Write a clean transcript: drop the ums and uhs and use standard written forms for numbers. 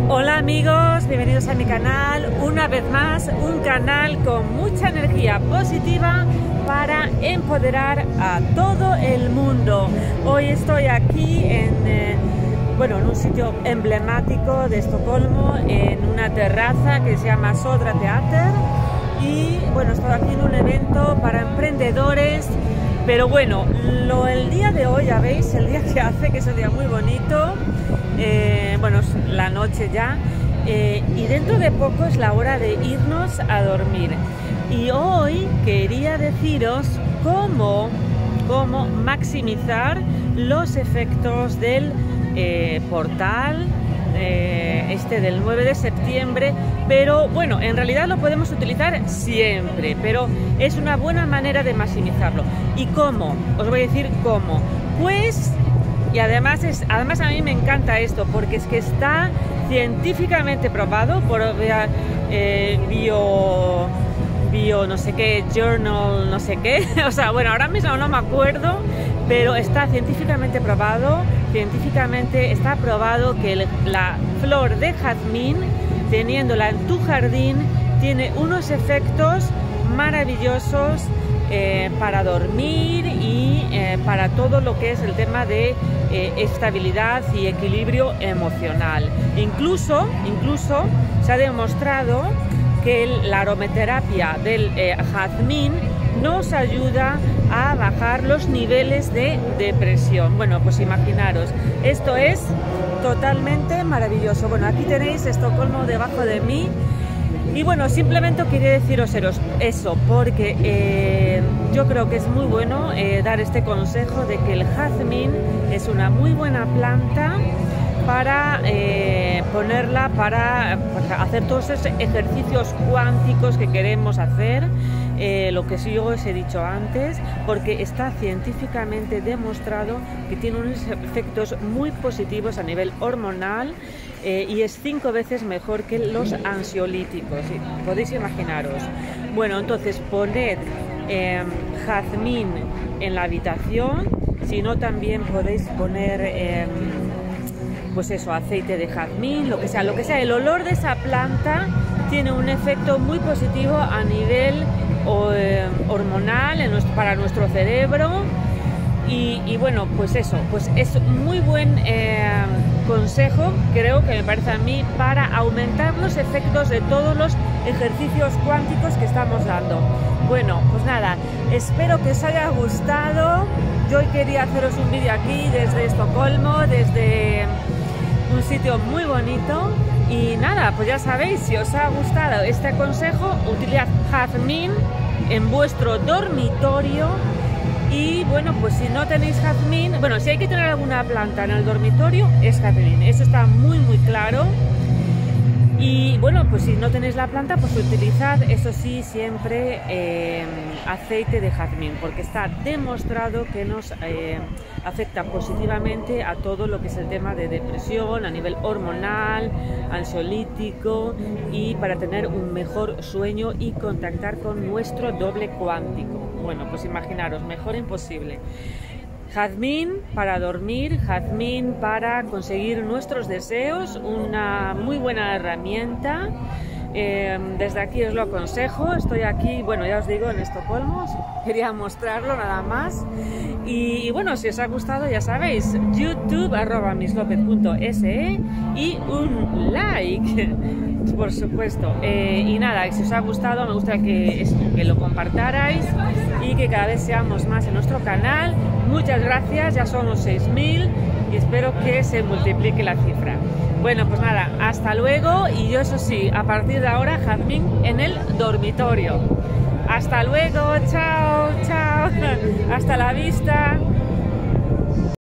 Hola amigos, bienvenidos a mi canal, una vez más, un canal con mucha energía positiva para empoderar a todo el mundo. Hoy estoy aquí en un sitio emblemático de Estocolmo, en una terraza que se llama Södra Teater, y bueno, estoy aquí en un evento para emprendedores. Pero bueno, el día de hoy, ya veis, el día que hace, que es un día muy bonito, es la noche ya, y dentro de poco es la hora de irnos a dormir. Y hoy quería deciros cómo maximizar los efectos del portal del 9 de septiembre, pero bueno, en realidad lo podemos utilizar siempre, pero es una buena manera de maximizarlo. ¿Y cómo? Os voy a decir cómo. Pues, y además a mí me encanta esto, porque es que está científicamente probado por bio no sé qué, journal no sé qué, o sea, bueno, ahora mismo no me acuerdo, pero está científicamente probado, está probado que la flor de jazmín, teniéndola en tu jardín, tiene unos efectos maravillosos para dormir y para todo lo que es el tema de estabilidad y equilibrio emocional. Incluso se ha demostrado que la aromaterapia del jazmín nos ayuda a bajar los niveles de depresión. Bueno, pues imaginaros, esto es totalmente maravilloso. Bueno, aquí tenéis Estocolmo debajo de mí. Y bueno, simplemente quería deciros eso, porque yo creo que es muy bueno dar este consejo de que el jazmín es una muy buena planta para ponerla para hacer todos esos ejercicios cuánticos que queremos hacer, lo que yo os he dicho antes, porque está científicamente demostrado que tiene unos efectos muy positivos a nivel hormonal, y es 5 veces mejor que los ansiolíticos, ¿sí? Podéis imaginaros. Bueno, entonces poned jazmín en la habitación, si no también podéis poner pues eso, aceite de jazmín, lo que sea, el olor de esa planta tiene un efecto muy positivo a nivel hormonal para nuestro cerebro. Y bueno, pues eso, pues es muy buen consejo, creo que me parece a mí, para aumentar los efectos de todos los ejercicios cuánticos que estamos dando. Bueno, pues nada, espero que os haya gustado. Yo hoy quería haceros un vídeo aquí desde Estocolmo, desde un sitio muy bonito. Y nada, pues ya sabéis, si os ha gustado este consejo, utilizad jazmín en vuestro dormitorio. Y bueno, pues si no tenéis jazmín, bueno, si hay que tener alguna planta en el dormitorio, es jazmín, eso está muy claro. Y bueno, pues si no tenéis la planta, pues utilizad, eso sí, siempre aceite de jazmín, porque está demostrado que nos afecta positivamente a todo lo que es el tema de depresión a nivel hormonal, ansiolítico, y para tener un mejor sueño y contactar con nuestro doble cuántico. Bueno, pues imaginaros, mejor imposible. Jazmín para dormir, jazmín para conseguir nuestros deseos, una muy buena herramienta. Desde aquí os lo aconsejo. Estoy aquí, bueno, ya os digo, en Estocolmo, quería mostrarlo nada más. Y bueno, si os ha gustado, ya sabéis, YouTube @misslopez.se y un like, por supuesto. Y nada, si os ha gustado, me gustaría que lo compartarais y que cada vez seamos más en nuestro canal. Muchas gracias, ya somos 6000 y espero que se multiplique la cifra. Bueno, pues nada, hasta luego. Y yo, eso sí, a partir de ahora, jazmín en el dormitorio. Hasta luego, chao, hasta la vista.